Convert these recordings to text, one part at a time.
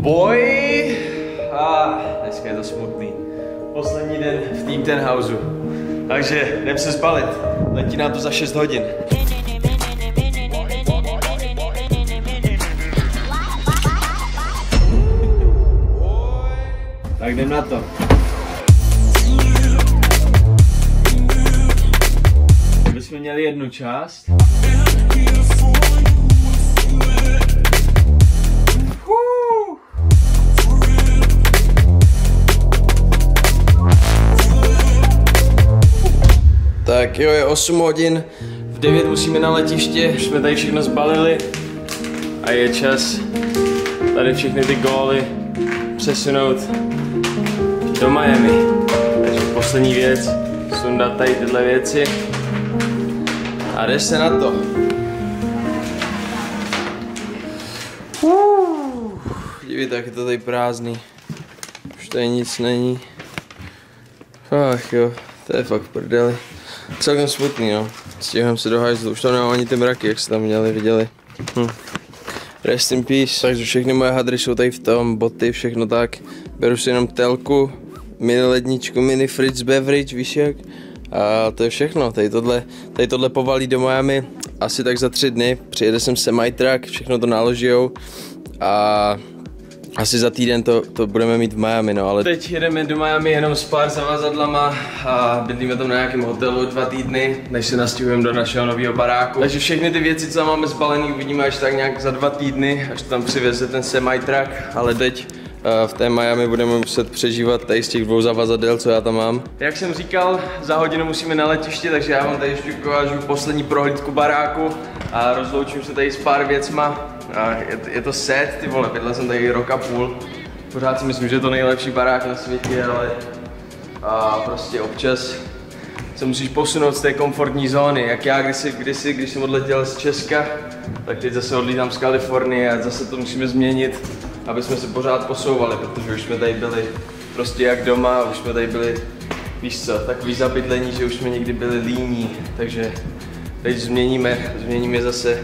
Boj! Dneska je to smutný. Poslední den v Team Ten Houseu. Takže jdem se zbalit. Letí nám to za 6 hodin. Tak jdem na to. Bychom měli jednu část. Tak jo, je 8 hodin, v 9 musíme na letiště, už jsme tady všechno zbalili a je čas tady všechny ty góly přesunout do Miami. Takže poslední věc, sundat tady tyhle věci a jde se na to. Dívejte, jak je to tady prázdný, už tady nic není. Ach jo, to je fakt prdeli. Celkem smutný, no. Stěhujem se do hajzlu, už tam nemám ani ty mraky, jak se tam měli, viděli. Rest in peace. Takže všechny moje hadry jsou tady v tom, boty, všechno tak. Beru si jenom telku, mini ledničku, mini Fritz beverage, víš jak? A to je všechno, tady tohle povalí do Miami asi tak za 3 dny. Přijede sem semi-truck, všechno to naložijou a asi za týden to budeme mít v Miami, no, ale teď jedeme do Miami jenom s pár zavazadlama a bydlíme tam na nějakém hotelu 2 týdny, než se nastěhujeme do našeho nového baráku. Takže všechny ty věci, co máme zbalený, uvidíme až tak nějak za 2 týdny, až tam přiveze ten semi-truck, ale teď v té Miami budeme muset přežívat tady z těch 2 zavazadel, co já tam mám. Jak jsem říkal, za hodinu musíme na letiště, takže já vám tady ještě ukážu poslední prohlídku baráku a rozloučím se tady s pár věcma. A je to set, ty vole, bydlel jsem tady rok a půl. Pořád si myslím, že je to nejlepší barák na světě, ale prostě občas se musíš posunout z té komfortní zóny. Jak já kdysi, když jsem odletěl z Česka, tak teď zase odlítám z Kalifornie a zase to musíme změnit, aby jsme se pořád posouvali, protože už jsme tady byli prostě jak doma, už jsme tady byli, víš co, takový zabydlení, že už jsme někdy byli líní, takže teď změníme zase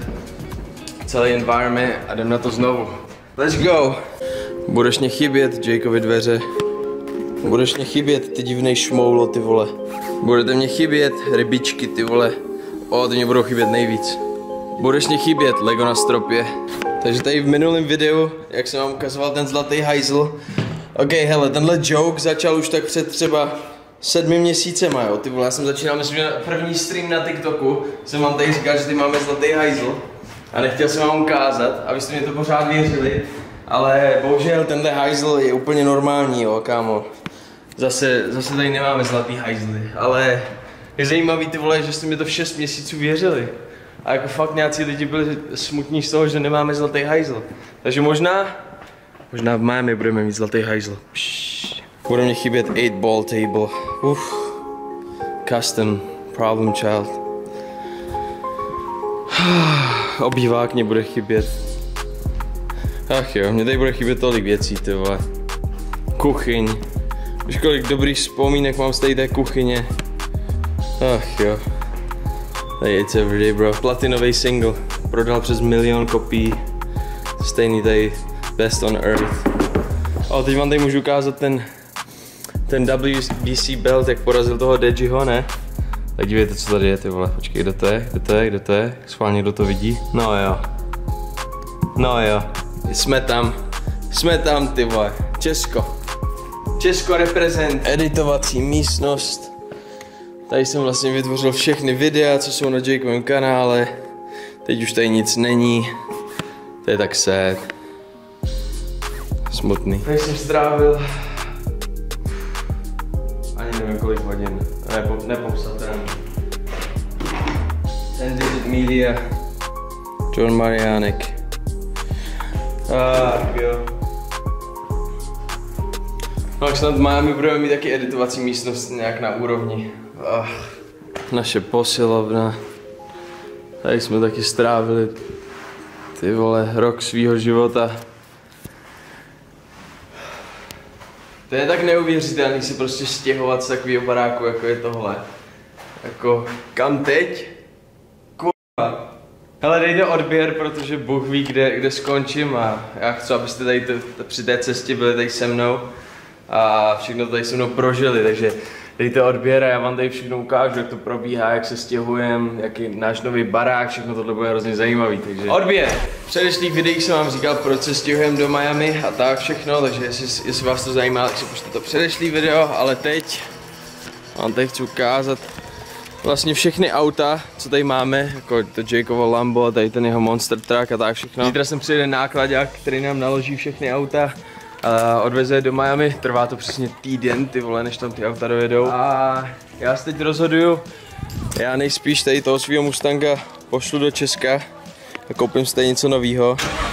celý environment a jdem na to znovu. Let's go! Budeš mě chybět, Jakeovi dveře. Budeš mě chybět, ty divnej šmoulo, ty vole. Budete mě chybět, rybičky, ty vole. Ty mě budou chybět nejvíc. Budeš mě chybět, Lego na stropě. Takže tady v minulém videu, jak jsem vám ukazoval ten zlatý hajzl. Ok, hele, tenhle joke začal už tak před třeba 7 měsícema, jo, ty vole. Já jsem začínal, myslím, že první stream na TikToku jsem vám tady říkal, že tady máme zlatý hajzl. A nechtěl jsem vám ukázat, abyste mě to pořád věřili, ale bohužel tenhle hajzl je úplně normální, jo, kámo. Zase tady nemáme zlatý hajzly, ale je zajímavý, ty vole, že jste mi to v 6 měsíců věřili. A jako fakt nějací lidi byli smutní z toho, že nemáme zlatý hajzl. Takže možná v Miami budeme mít zlatý hajzl. Bude mě chybět 8-ball table. Custom problem child. Obývák mě bude chybět. Ach jo, mě tady bude chybět tolik věcí, ty vole. Kuchyň. Víš, kolik dobrých vzpomínek mám z té kuchyně. Ach jo. Tady it's everyday, bro. Platinový single. Prodal přes 1 000 000 kopií. Stejný tady best on earth. Teď vám tady můžu ukázat ten WBC belt, jak porazil toho Dejiho, ne? Tak dívejte, co tady je, ty vole. Počkej, kdo to je? Schválně, kdo to vidí? No jo. Jsme tam, ty vole. Česko reprezent. Editovací místnost. Tady jsem vlastně vytvořil všechny videa, co jsou na Jakeovém kanále. Teď už tady nic není. To je tak sad. Smutný. Tady jsem strávil ani nevím kolik hodin. Nepopsatelný. Scientific Media. John Mariánek. Jo. No až snad v Miami budeme mít taky editovací místnost nějak na úrovni. Naše posilovna. Tady jsme taky strávili, ty vole, rok svýho života. To je tak neuvěřitelný si prostě stěhovat z takového baráku, jako je tohle. Jako, kam teď? Kurva. Hele, dejte odběr, protože Bůh ví, kde skončím a já chci, abyste tady při té cestě byli tady se mnou a všechno tady se mnou prožili, takže dejte odběr a já vám tady všechno ukážu, jak to probíhá, jak se stěhujeme, jaký je náš nový barák, všechno tohle bude hrozně zajímavý, takže odběr! V předešlých videích jsem vám říkal, proč se stěhujeme do Miami a tak všechno, takže jestli vás to zajímá, tak si pusťte to předešlý video, ale teď vám tady chci ukázat vlastně všechny auta, co tady máme, jako to Jakeovo Lambo a tady ten jeho Monster Truck a tak všechno. Zítra sem přijde nákladák, který nám naloží všechny auta a odveze je do Miami. Trvá to přesně týden, ty vole, než tam ty auta dojedou. A já se teď rozhoduju, já nejspíš tady toho svého Mustanga pošlu do Česka a koupím si tady něco novýho.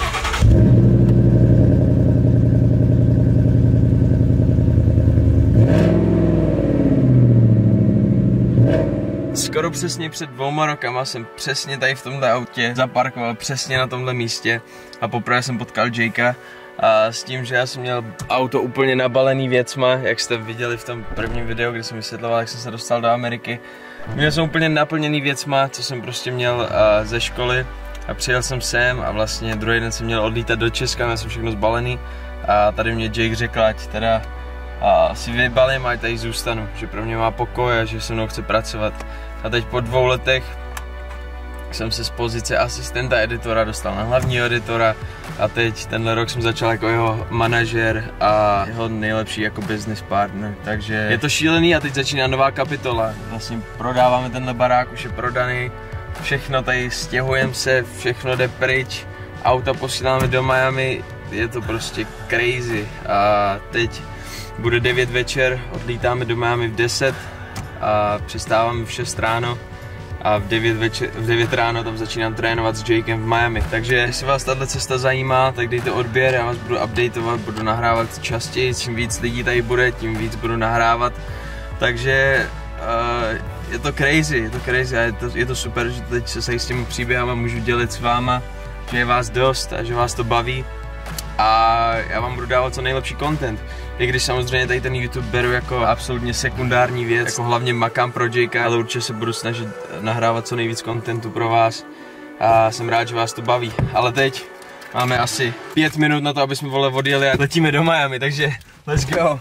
Skoro přesně před 2 rokama jsem přesně tady v tomhle autě zaparkoval přesně na tomhle místě a poprvé jsem potkal Jakea a s tím, že já jsem měl auto úplně nabalený věcma, jak jste viděli v tom prvním videu, kde jsem vysvětloval, jak jsem se dostal do Ameriky. Měl jsem úplně naplněný věcma, co jsem prostě měl ze školy a přijel jsem sem a vlastně druhý den jsem měl odlítat do Česka, měl jsem všechno zbalený a tady mě Jake řekl, ať teda si vybalím a tady zůstanu, že pro mě má pokoj a že se mnou chce pracovat. A teď po 2 letech jsem se z pozice asistenta editora dostal na hlavního editora a teď tenhle rok jsem začal jako jeho manažer a jeho nejlepší jako business partner, takže je to šílený a teď začíná nová kapitola. Vlastně prodáváme tenhle barák, už je prodaný, všechno tady stěhujeme se, všechno jde pryč, auta posíláme do Miami, je to prostě crazy a teď bude 9 večer, odlítáme do Miami v 10 a přistáváme v 6 ráno a v 9 ráno tam začínám trénovat s Jakem v Miami. Takže jestli vás tato cesta zajímá, tak dejte odběr, já vás budu updateovat, budu nahrávat častěji, čím víc lidí tady bude, tím víc budu nahrávat. Takže je to crazy a je to super, že teď se s těmi příběhama můžu dělit s váma, že je vás dost a že vás to baví. A já vám budu dávat co nejlepší content. I když samozřejmě tady ten YouTube beru jako absolutně sekundární věc, jako hlavně makám pro Jakea, ale určitě se budu snažit nahrávat co nejvíc contentu pro vás a jsem rád, že vás to baví. Ale teď máme asi 5 minut na to, aby jsme odjeli a letíme do Miami, takže let's go!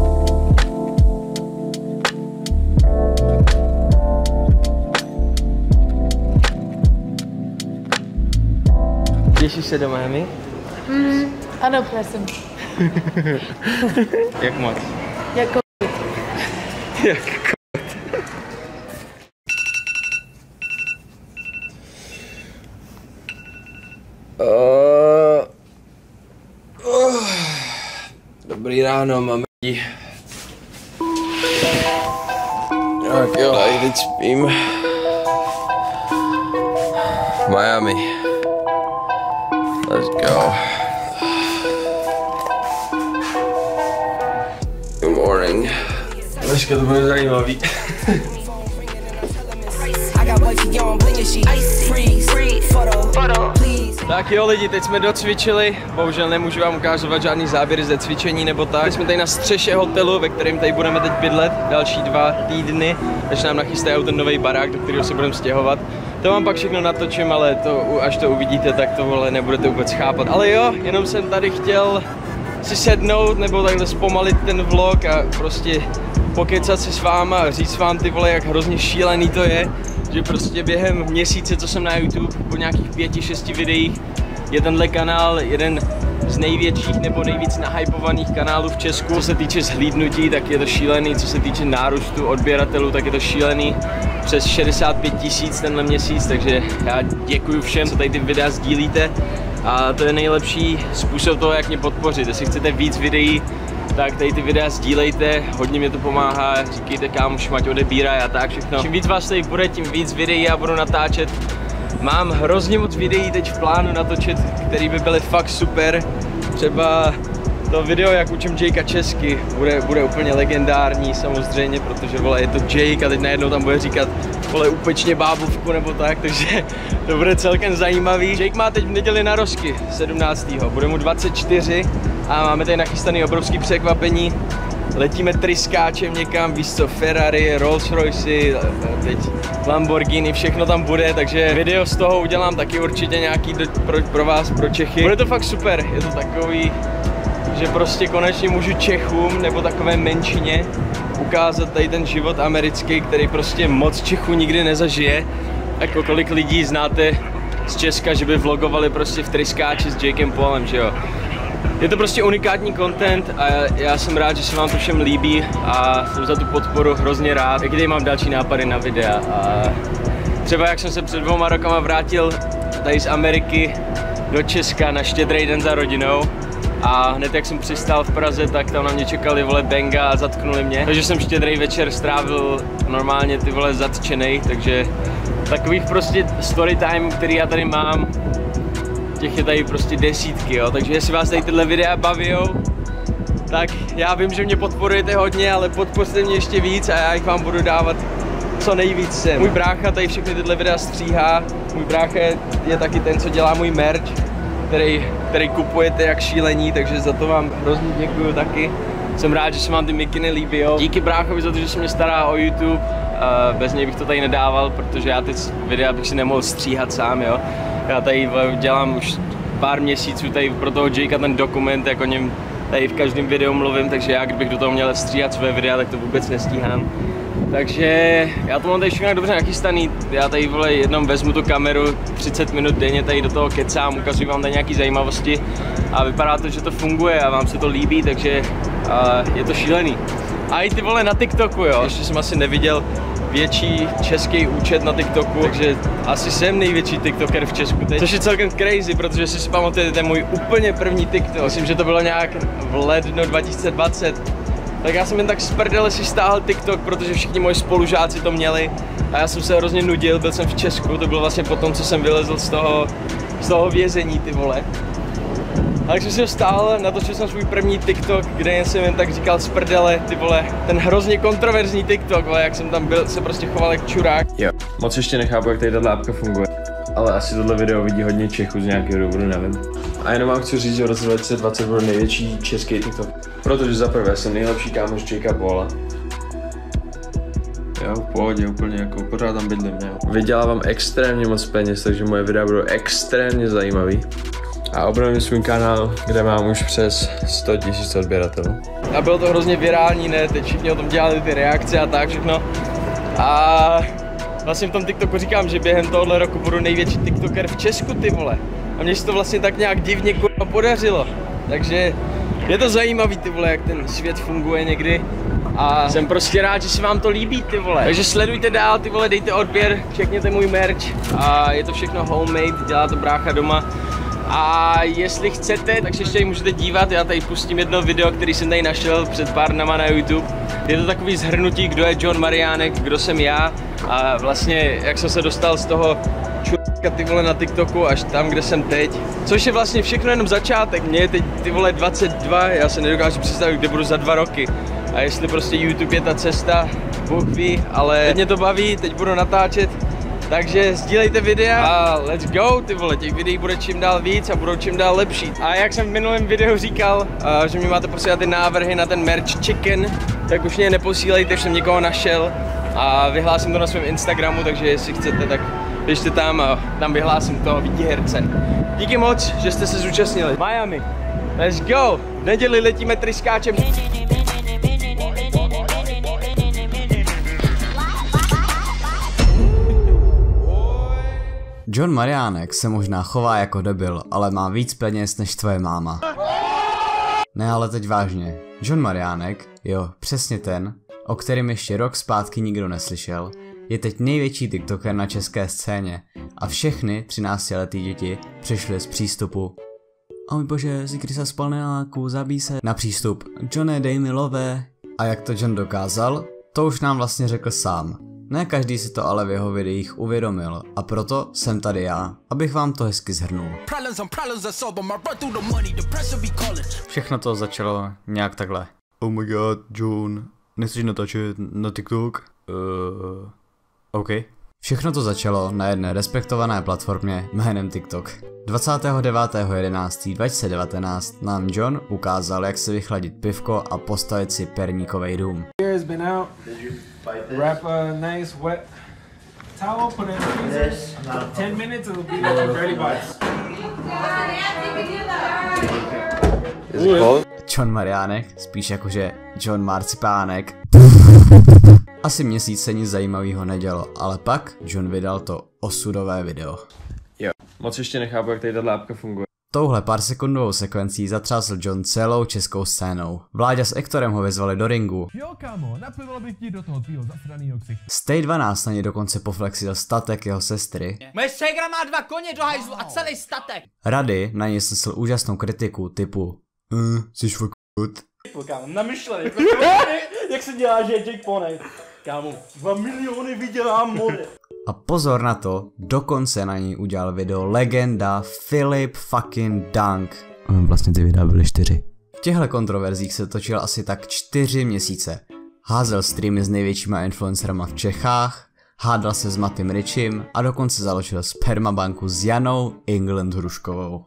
Těšíš se do Miami? Ano, prosím. Jak moc? Jako Jak Dobrý ráno, máme. Tak jo, a teď spím. Miami. Let's go. Good morning. Dneska to bude zajímavý. Tak jo lidi, teď jsme docvičili, bohužel nemůžu vám ukázovat žádný záběry ze cvičení nebo tak. Teď jsme tady na střeše hotelu, ve kterém tady budeme teď bydlet další 2 týdny, než nám nachystají ten nový barák, do kterého se budeme stěhovat. To vám pak všechno natočím, ale to, až to uvidíte, tak tohle nebudete vůbec chápat. Ale jo, jenom jsem tady chtěl si sednout nebo takhle zpomalit ten vlog a prostě pokecat si s váma a říct vám ty vole, jak hrozně šílený to je, že prostě během měsíce, co jsem na YouTube, po nějakých 5-6 videích, je tenhle kanál jeden z největších nebo nejvíc nahypovaných kanálů v Česku. Co se týče zhlídnutí, tak je to šílený, co se týče nárůstu odběratelů, tak je to šílený. Přes 65 000 tenhle měsíc, takže já děkuji všem, co tady ty videa sdílíte. A to je nejlepší způsob toho, jak mě podpořit. Jestli chcete víc videí, tak tady ty videa sdílejte, hodně mě to pomáhá, říkejte kámoš, ať odebírá a tak všechno. Čím víc vás tady bude, tím víc videí já budu natáčet. Mám hrozně moc videí teď v plánu natočit, které by byly fakt super. Třeba to video, jak učím Jakea česky, bude úplně legendární samozřejmě, protože vole, je to Jake a teď najednou tam bude říkat vole, upečně bábovku nebo tak, takže to bude celkem zajímavý. Jake má teď v neděli narozky 17. Bude mu 24 a máme tady nachystaný obrovský překvapení. letíme tryskáčem někam, víš co, Ferrari, Rolls Royce, teď Lamborghini, všechno tam bude, takže video z toho udělám taky určitě nějaký pro vás, pro Čechy. Bude to fakt super, je to takový, že prostě konečně můžu Čechům nebo takové menšině ukázat tady ten život americký, který prostě moc Čechů nikdy nezažije. Jako kolik lidí znáte z Česka, že by vlogovali prostě v tryskáči s Jakem Paulem, že jo. Je to prostě unikátní content a já jsem rád, že se vám to všem líbí a jsem za tu podporu hrozně rád. Jaký mám další nápady na videa a třeba jak jsem se před 2 rokama vrátil tady z Ameriky do Česka na Štědrý den za rodinou a hned jak jsem přistál v Praze, tak tam na mě čekali vole benga a zatknuli mě. Takže jsem Štědrý večer strávil normálně ty vole zatčenej, takže takových prostě story time, který já tady mám, těch je tady prostě desítky, jo, takže jestli vás tady tyhle videa bavijou, tak já vím, že mě podporujete hodně, ale podpořte mě ještě víc a já jich vám budu dávat co nejvíc sem. Můj brácha tady všechny tyhle videa stříhá, můj brácha je taky ten, co dělá můj merch, který kupujete jak šílení, takže za to vám hrozně děkuju taky. Jsem rád, že se vám ty mikiny líbí, jo. Díky bráchovi za to, že se mě stará o YouTube, bez něj bych to tady nedával, protože já ty videa bych si nemohl stříhat sám, jo. Já tady dělám už pár měsíců tady pro toho Jakea ten dokument, jak o něm tady v každém videu mluvím, takže já kdybych do toho měl stříhat své videa, tak to vůbec nestíhám. Takže já to mám tady všechno dobře nachystaný, já tady vole jednou vezmu tu kameru, 30 minut denně tady do toho kecám, ukazuji vám tady nějaké zajímavosti a vypadá to, že to funguje a vám se to líbí, takže je to šílený. A i ty vole na TikToku, jo, ještě jsem asi neviděl větší český účet na TikToku, takže asi jsem největší TikToker v Česku teď, což je celkem crazy, protože si pamatujete, ten můj úplně první TikTok, myslím, že to bylo nějak v lednu 2020, tak já jsem jen tak z prdele si stáhl TikTok, protože všichni moji spolužáci to měli a já jsem se hrozně nudil, byl jsem v Česku, to bylo vlastně potom, co jsem vylezl z toho vězení, ty vole. A tak jsem si ho stáhl, natočil jsem svůj první TikTok, kde jsem jen tak říkal z prdele, ty vole, ten hrozně kontroverzní TikTok, vole, jak jsem tam byl, se prostě choval jak čurák. Jo, moc ještě nechápu, jak tady tato appka funguje, ale asi tohle video vidí hodně Čechů z nějakého důvodu, nevím. A jenom vám chci říct, že v roce 2020 byl největší český TikTok, protože zaprvé jsem nejlepší kámoš Jakea Paula. Jo, v pohodě, úplně jako pořád tam bydlím, jo. Vydělávám extrémně moc peněz, takže moje videa budou extrémně zajímavý. A obnovím svůj kanál, kde mám už přes 100 000 odběratelů. A bylo to hrozně virální, ne? Teď všichni o tom dělali ty reakce a tak všechno. A vlastně v tom TikToku říkám, že během tohohle roku budu největší TikToker v Česku, ty vole. A mně se to vlastně tak nějak divně kurva podařilo. Takže je to zajímavý, ty vole, jak ten svět funguje někdy. A jsem prostě rád, že se vám to líbí, ty vole. Takže sledujte dál, ty vole, dejte odběr, čekněte můj merch. A je to všechno homemade, dělá to brácha doma. A jestli chcete, tak se ještě můžete dívat, já tady pustím jedno video, který jsem tady našel před pár dnama na YouTube. Je to takový shrnutí, kdo je John Mariánek, kdo jsem já a vlastně jak jsem se dostal z toho čurka, ty vole, na TikToku až tam, kde jsem teď. Což je vlastně všechno jenom začátek, mě je teď ty vole 22, já se nedokážu představit, kde budu za 2 roky. A jestli prostě YouTube je ta cesta, Bůh ví, ale teď mě to baví, teď budu natáčet. Takže sdílejte videa a let's go, ty vole, těch videí bude čím dál víc a budou čím dál lepší. A jak jsem v minulém videu říkal, že mi máte posílat ty návrhy na ten merch chicken, tak už mě neposílejte, už jsem někoho našel a vyhlásím to na svém Instagramu, takže jestli chcete, tak běžte tam a tam vyhlásím toho výherce. Díky moc, že jste se zúčastnili. Miami, let's go, v neděli letíme tryskáčem. John Mariánek se možná chová jako debil, ale má víc peněz než tvoje máma. Ne, ale teď vážně. John Mariánek, jo, přesně ten, o kterém ještě rok zpátky nikdo neslyšel, je teď největší TikToker na české scéně a všechny 13letý děti přišly z přístupu "O můj bože, Zikry se spal neláku, zabij se" na přístup "Johne, dej mi love". A jak to John dokázal, to už nám vlastně řekl sám. Ne každý si to ale v jeho videích uvědomil a proto jsem tady já, abych vám to hezky shrnul. Všechno to začalo nějak takhle. Oh my god, John, nechceš natáčet na TikTok? OK. Všechno to začalo na jedné respektované platformě jménem TikTok. 29.11.2019 nám John ukázal, jak se vychladit pivko a postavit si perníkovej dům. Wrap a nice wet towel, put it in the freezer. 10 minutes, it'll be like a dirty box. John Mariánek, spíš jakože John Marcipánek. Asi měsíc se nic zajímavého nedělo, ale pak John vydal to osudové video. Jo, moc ještě nechápu, jak tady tato apka funguje. Touhle pár sekundovou sekvencí zatřásl John celou českou scénou. Vláďa s Ektorem ho vyzvali do ringu. Jo kámo, naplival bych ti do toho tvýho zasranýho ksichtu. Stay 12 na něj dokonce poflexil statek jeho sestry. Moje ségra má 2 koně do hajzlu a celý statek. Rady na něj snesl úžasnou kritiku typu jsi fakt Kámo, namyšlený, jak se dělá, že je Jake Pony. Kámo, 2 miliony vydělám mode. A pozor na to, dokonce na ní udělal video legenda Philip fucking Dunk. Vlastně ty videa byly 4. V těchto kontroverzích se točil asi tak 4 měsíce. Házel streamy s největšíma influencerama v Čechách, hádal se s Matým Richim a dokonce založil spermabanku s Janou England Hruškovou.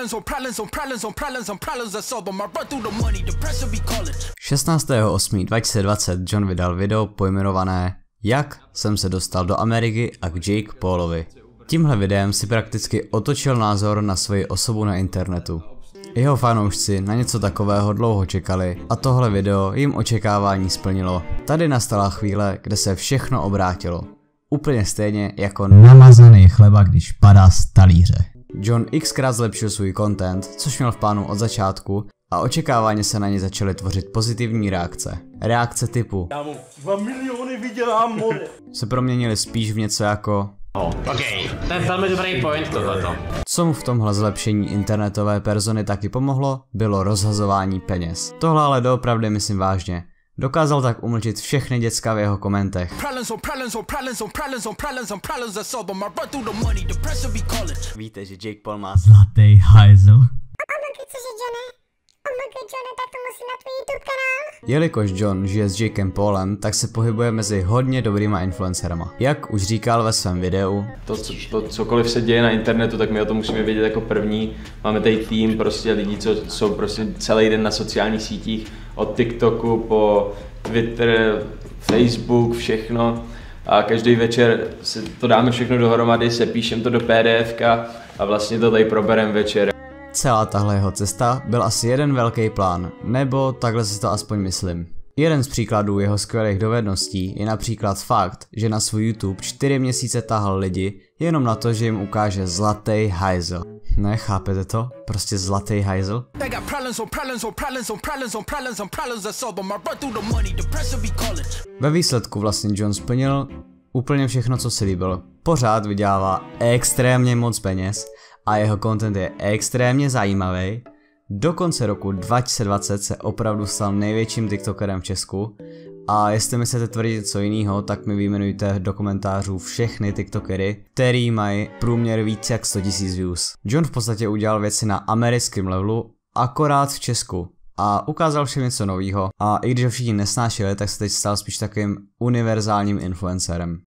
16.8.2020 John vydal video pojmenované Jak jsem se dostal do Ameriky a k Jake Paulovi. Tímhle videem si prakticky otočil názor na svoji osobu na internetu. Jeho fanoušci na něco takového dlouho čekali a tohle video jim očekávání splnilo. Tady nastala chvíle, kde se všechno obrátilo. Úplně stejně jako namazaný chleba, když padá z talíře. John xkrát zlepšil svůj content, což měl v plánu od začátku, a očekáváně se na ně začaly tvořit pozitivní reakce. Reakce typu Kámo, 2 miliony vydělám mode. se proměnily spíš v něco jako to je velmi dobrý point tohleto. Co mu v tomhle zlepšení internetové persony taky pomohlo, bylo rozhazování peněz. Tohle ale doopravdy myslím vážně. Dokázal tak umlčit všechny děcka v jeho komentech. Víte, že Jake Paul má zlatý hajzl? Jelikož John žije s Jakem Paulem, tak se pohybuje mezi hodně dobrýma influencerama. Jak už říkal ve svém videu, To cokoliv se děje na internetu, tak my o tom musíme vědět jako první. Máme tady tým prostě lidí, co jsou prostě celý den na sociálních sítích, od TikToku po Twitter, Facebook, všechno. A každý večer se to dáme všechno dohromady, sepíšem to do PDFka a vlastně to tady proberem večer. celá tahle jeho cesta byl asi jeden velký plán, nebo takhle si to aspoň myslím. Jeden z příkladů jeho skvělých dovedností je například fakt, že na svůj YouTube 4 měsíce tahal lidi jenom na to, že jim ukáže zlatý hajzl. Ne, chápete to? Prostě zlatý hajzl? Ve výsledku vlastně John splnil úplně všechno, co si líbil. Pořád vydělává extrémně moc peněz a jeho content je extrémně zajímavý. Do konce roku 2020 se opravdu stal největším tiktokerem v Česku a jestli myslíte tvrdit něco jiného, tak mi vyjmenujte do komentářů všechny tiktokery, který mají průměr víc jak 100 000 views. John v podstatě udělal věci na americkém levelu, akorát v Česku a ukázal všem něco novýho a i když ho všichni nesnášeli, tak se teď stal spíš takovým univerzálním influencerem.